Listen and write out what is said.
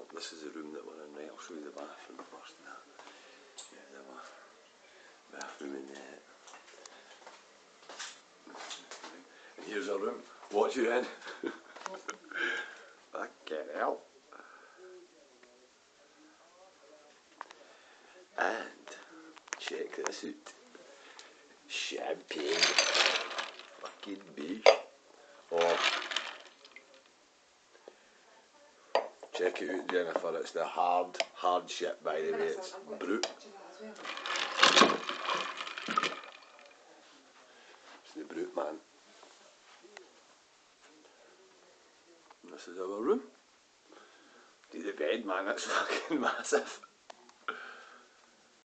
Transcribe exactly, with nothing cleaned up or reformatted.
this is the room that we're in, right? I'll show you the bathroom first. Now. Yeah, the bathroom in there. And here's our room. What you in? Fucking hell. And check this out. Champagne. Fucking beef. Oh. Check it out, Jennifer. It's the hard, hard shit, by the way. It's brute. It's the brute, man. This is our room. Do the bed, man. That's fucking massive.